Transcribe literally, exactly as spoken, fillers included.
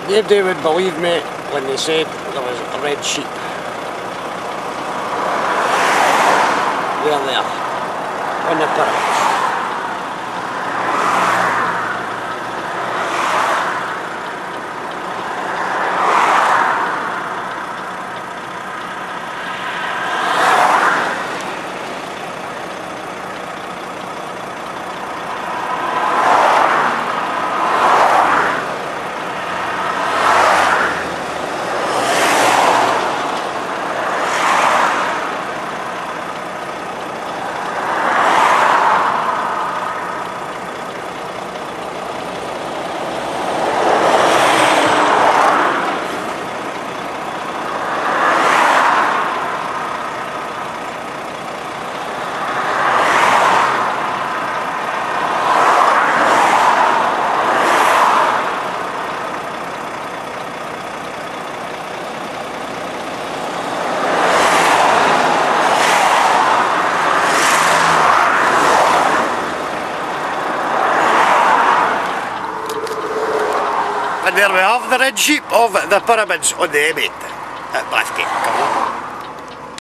Nobody would believe me when they said there was red sheep. There they are, on the pyramids. And there we have the red sheep of the pyramids on the M eight at Bathgate.